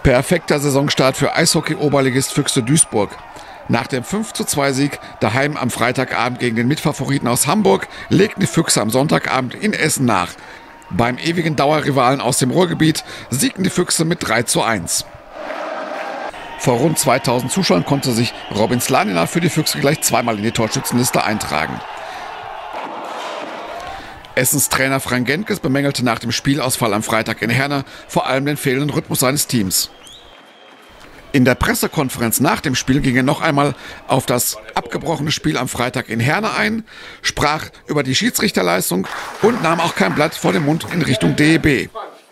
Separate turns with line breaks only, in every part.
Perfekter Saisonstart für Eishockey-Oberligist Füchse Duisburg. Nach dem 5:2-Sieg daheim am Freitagabend gegen den Mitfavoriten aus Hamburg legten die Füchse am Sonntagabend in Essen nach. Beim ewigen Dauerrivalen aus dem Ruhrgebiet siegten die Füchse mit 3:1. Vor rund 2000 Zuschauern konnte sich Robin Slanina für die Füchse gleich zweimal in die Torschützenliste eintragen. Essens Trainer Frank Genkes bemängelte nach dem Spielausfall am Freitag in Herne vor allem den fehlenden Rhythmus seines Teams. In der Pressekonferenz nach dem Spiel ging er noch einmal auf das abgebrochene Spiel am Freitag in Herne ein, sprach über die Schiedsrichterleistung und nahm auch kein Blatt vor den Mund in Richtung DEB.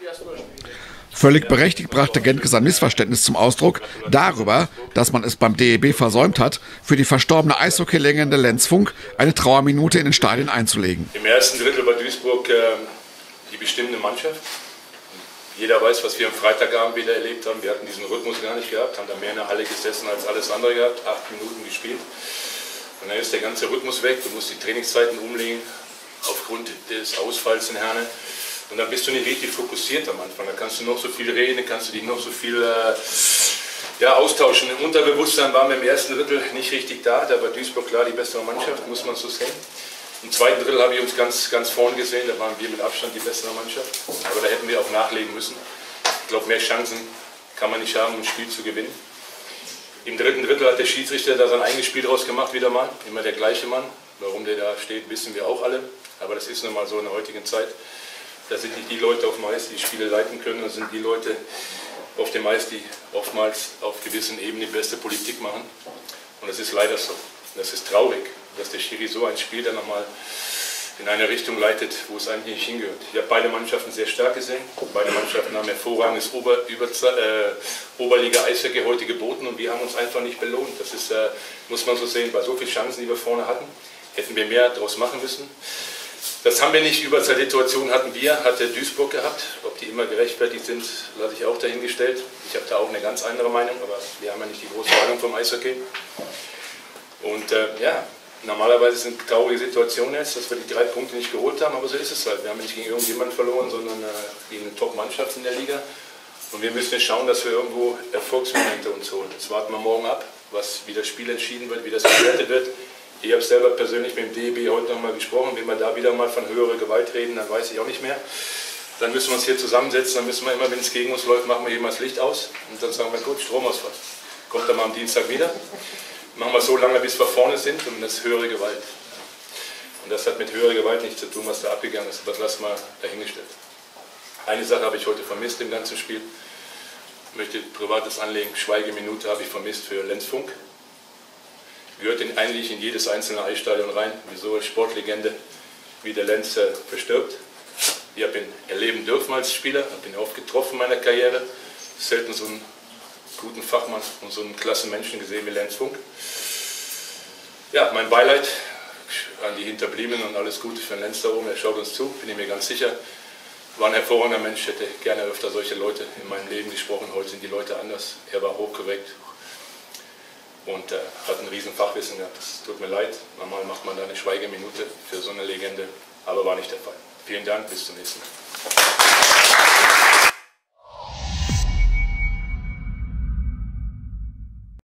Völlig berechtigt brachte Genkes ein Missverständnis zum Ausdruck darüber, dass man es beim DEB versäumt hat, für die verstorbene Eishockey-Legende Lenz Funk eine Trauerminute in den Stadien einzulegen.
Im ersten Drittel war Duisburg die bestimmende Mannschaft. Jeder weiß, was wir am Freitagabend wieder erlebt haben. Wir hatten diesen Rhythmus gar nicht gehabt, haben da mehr in der Halle gesessen als alles andere gehabt, 8 Minuten gespielt. Und dann ist der ganze Rhythmus weg, du musst die Trainingszeiten umlegen aufgrund des Ausfalls in Herne. Und dann bist du nicht richtig fokussiert am Anfang. Da kannst du noch so viel reden, kannst du dich noch so viel austauschen. Im Unterbewusstsein waren wir im ersten Drittel nicht richtig da. Da war Duisburg klar die bessere Mannschaft, muss man so sehen. Im zweiten Drittel habe ich uns ganz vorn gesehen. Da waren wir mit Abstand die bessere Mannschaft. Aber da hätten wir auch nachlegen müssen. Ich glaube, mehr Chancen kann man nicht haben, um ein Spiel zu gewinnen. Im dritten Drittel hat der Schiedsrichter da sein eigenes Spiel draus gemacht, wieder mal. Immer der gleiche Mann. Warum der da steht, wissen wir auch alle. Aber das ist nun mal so in der heutigen Zeit. Da sind nicht die Leute auf dem Eis, die Spiele leiten können, das sind die Leute auf dem Eis, die oftmals auf gewissen Ebenen die beste Politik machen. Und das ist leider so. Das ist traurig, dass der Schiri so ein Spiel dann nochmal in eine Richtung leitet, wo es eigentlich nicht hingehört. Ich habe beide Mannschaften sehr stark gesehen. Beide Mannschaften haben hervorragendes Oberliga-Eishockey heute geboten und wir haben uns einfach nicht belohnt. Das ist, muss man so sehen, bei so vielen Chancen, die wir vorne hatten, hätten wir mehr daraus machen müssen. Das haben wir nicht, Überzahlsituationen hatte Duisburg gehabt. Ob die immer gerechtfertigt sind, lasse ich auch dahingestellt. Ich habe da auch eine ganz andere Meinung, aber wir haben ja nicht die große Ahnung vom Eishockey. Und normalerweise sind traurige Situationen jetzt, dass wir die 3 Punkte nicht geholt haben, aber so ist es halt. Wir haben nicht gegen irgendjemanden verloren, sondern gegen eine Top-Mannschaft in der Liga. Und wir müssen jetzt schauen, dass wir irgendwo Erfolgsmomente uns holen. Jetzt warten wir morgen ab, wie das Spiel entschieden wird, wie das bewertet wird. Ich habe selber persönlich mit dem DEB heute noch mal gesprochen. Wenn wir da wieder mal von höherer Gewalt reden, dann weiß ich auch nicht mehr. Dann müssen wir uns hier zusammensetzen, dann müssen wir immer, wenn es gegen uns läuft, machen wir hier mal das Licht aus. Und dann sagen wir, gut, Stromausfall. Kommt dann mal am Dienstag wieder. Machen wir so lange, bis wir vorne sind und das ist höhere Gewalt. Und das hat mit höherer Gewalt nichts zu tun, was da abgegangen ist. Das lassen wir dahingestellt. Eine Sache habe ich heute vermisst im ganzen Spiel. Ich möchte privates anlegen. Schweigeminute habe ich vermisst für Lenz Funk. Gehört eigentlich in jedes einzelne Eisstadion rein, wie so eine Sportlegende wie der Lenz verstirbt. Ich habe ihn erleben dürfen als Spieler, habe ihn oft getroffen in meiner Karriere. Selten so einen guten Fachmann und so einen klasse Menschen gesehen wie Lenz Funk. Ja, mein Beileid an die Hinterbliebenen und alles Gute für den Lenz da oben. Er schaut uns zu, bin ich mir ganz sicher. War ein hervorragender Mensch, hätte gerne öfter solche Leute in meinem Leben gesprochen. Heute sind die Leute anders. Er war hochkorrekt. Und hat ein riesen Fachwissen gehabt. Es tut mir leid, normal macht man da eine Schweigeminute für so eine Legende, aber war nicht der Fall. Vielen Dank, bis zum nächsten Mal.